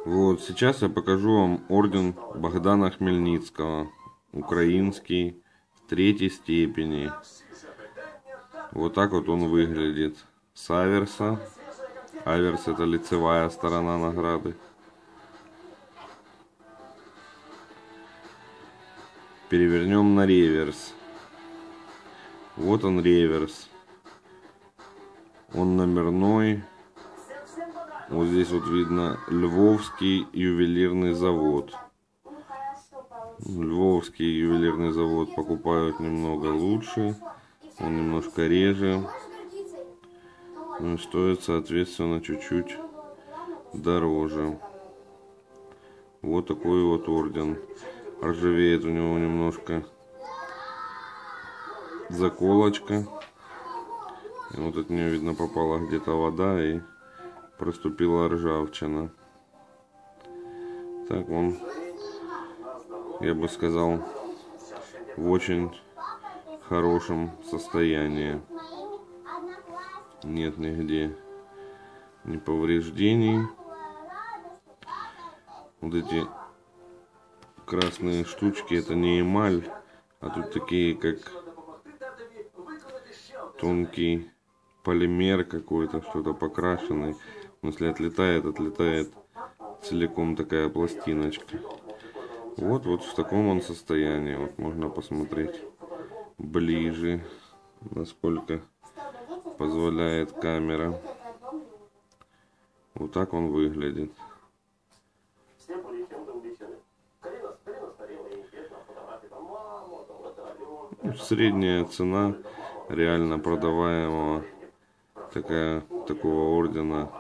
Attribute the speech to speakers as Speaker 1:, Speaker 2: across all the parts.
Speaker 1: Вот сейчас я покажу вам орден Богдана Хмельницкого, украинский, 3-й степени. Вот так вот он выглядит с аверса. Аверс — это лицевая сторона награды. Перевернем на реверс. Вот он реверс. Он номерной. Вот здесь вот видно Львовский ювелирный завод. Львовский ювелирный завод покупают немного лучше. Он немножко реже. Ну и стоит, соответственно, чуть-чуть дороже. Вот такой вот орден. Ржавеет у него немножко заколочка. И вот от нее, видно, попала где-то вода и проступила ржавчина. Так он, я бы сказал, в очень хорошем состоянии. Нет нигде ни повреждений. Вот эти красные штучки — это не эмаль, а тут такие как тонкий полимер какой-то, что-то покрашенный. Если отлетает целиком такая пластиночка. Вот в таком он состоянии. Вот можно посмотреть ближе, насколько позволяет камера. Вот так он выглядит. Средняя цена реально продаваемого такого ордена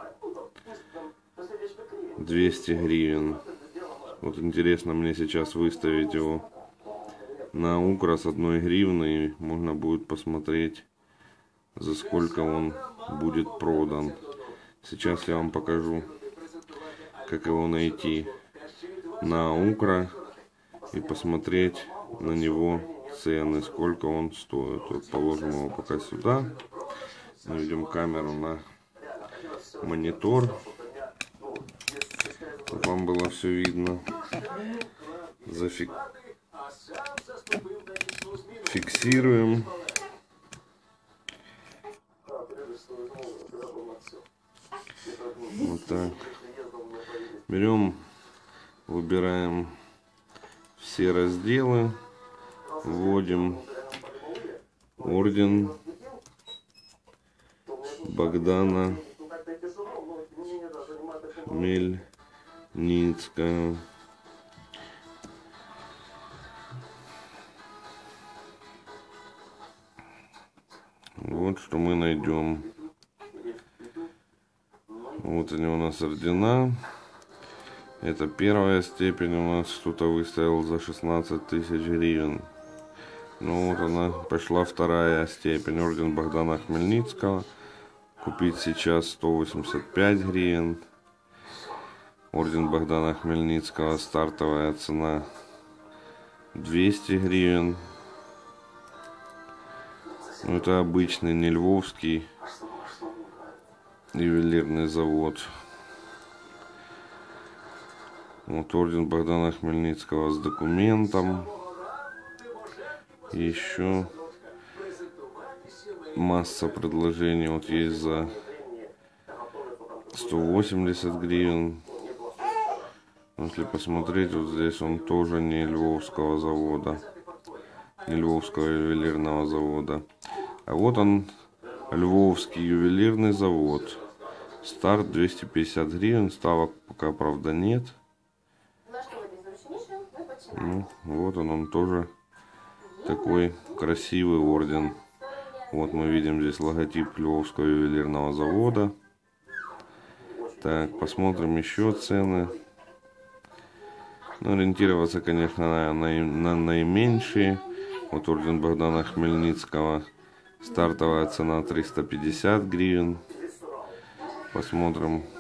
Speaker 1: 200 гривен. Вот интересно мне сейчас выставить его на Укра с 1 гривны, и можно будет посмотреть, за сколько он будет продан. Сейчас я вам покажу, как его найти на Укра и посмотреть на него цены, сколько он стоит. Вот положим его пока сюда, наведем камеру на монитор, чтобы вам было все видно. Фиксируем. Вот так. Берем, выбираем все разделы, вводим орден Богдана Хмельницкого. Вот что мы найдем. Вот они у нас ордена. Это 1-я степень, у нас кто-то выставил за 16 тысяч гривен. Ну вот она пошла 2-я степень, орден Богдана Хмельницкого. Купить сейчас 185 гривен. Орден Богдана Хмельницкого, стартовая цена 200 гривен. Ну, это обычный, не Львовский ювелирный завод. Вот орден Богдана Хмельницкого с документом. Еще масса предложений. Вот есть за 180 гривен. Если посмотреть, вот здесь он тоже не Львовского завода, не Львовского ювелирного завода. А вот он, Львовский ювелирный завод. Старт 250 гривен, ставок пока, правда, нет. Ну, вот он тоже такой красивый орден. Вот мы видим здесь логотип Львовского ювелирного завода. Так, посмотрим еще цены. Ну, ориентироваться, конечно, на наименьшие. Вот орден Богдана Хмельницкого. Стартовая цена 350 гривен. Посмотрим.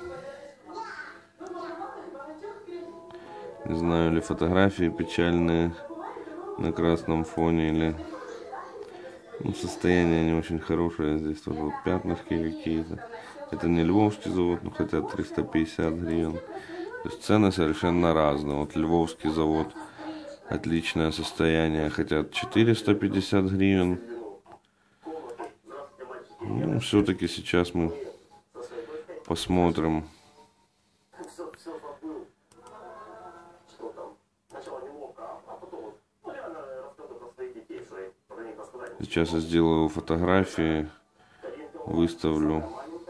Speaker 1: Не знаю, ли фотографии печальные на красном фоне, или ну, состояние не очень хорошее. Здесь тоже вот пятнышки какие-то. Это не Львовский завод, но хотя 350 гривен. То есть цены совершенно разные. Вот Львовский завод, отличное состояние, хотят 450 гривен. Ну, все-таки сейчас мы посмотрим. Сейчас я сделаю фотографии, выставлю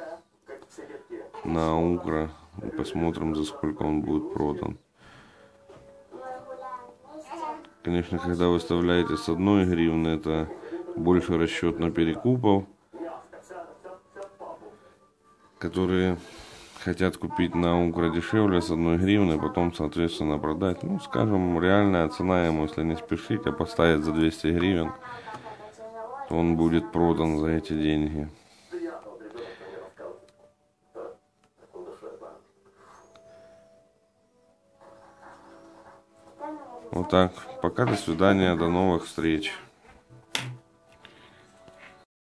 Speaker 1: на Укра и посмотрим, за сколько он будет продан. Конечно, когда выставляете с 1 гривны, это больше расчет на перекупов, которые хотят купить на Укра дешевле с 1 гривны, потом, соответственно, продать. Ну, скажем, реальная цена ему, если не спешить, а поставить за 200 гривен, то он будет продан за эти деньги. Вот так. Пока, до свидания, до новых встреч.